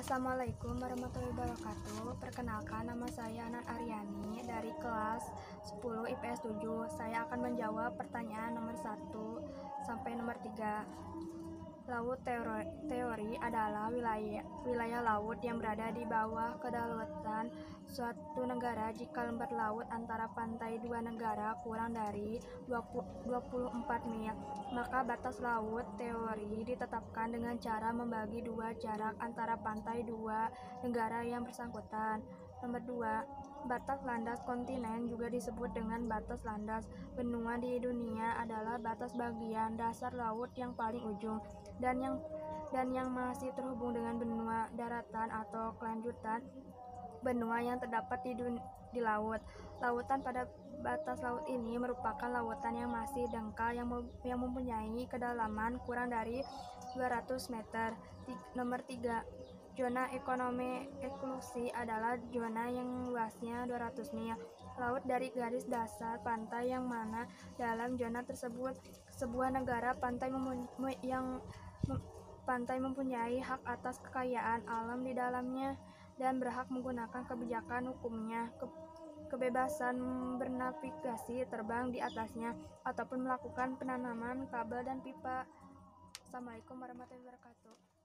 Assalamualaikum warahmatullahi wabarakatuh. Perkenalkan, nama saya Anan Aryani dari kelas 10 IPS 7. Saya akan menjawab pertanyaan nomor 1 sampai nomor 3. Laut teori adalah wilayah laut yang berada di bawah kedaulatan suatu negara jika lembar laut antara pantai dua negara kurang dari 24 mil. Maka batas laut teori ditetapkan dengan cara membagi dua jarak antara pantai dua negara yang bersangkutan. Nomor 2. Batas landas kontinen juga disebut dengan batas landas benua di dunia adalah batas bagian dasar laut yang paling ujung dan yang masih terhubung dengan benua daratan atau kelanjutan benua yang terdapat di laut. Lautan pada batas laut ini merupakan lautan yang masih dangkal yang mempunyai kedalaman kurang dari 200 meter. Nomor 3. Zona ekonomi eksklusif adalah zona yang luasnya 200 mil laut dari garis dasar pantai yang mana dalam zona tersebut sebuah negara pantai mempunyai hak atas kekayaan alam di dalamnya dan berhak menggunakan kebijakan hukumnya, kebebasan bernavigasi, terbang di atasnya, ataupun melakukan penanaman kabel dan pipa. Assalamualaikum warahmatullahi wabarakatuh.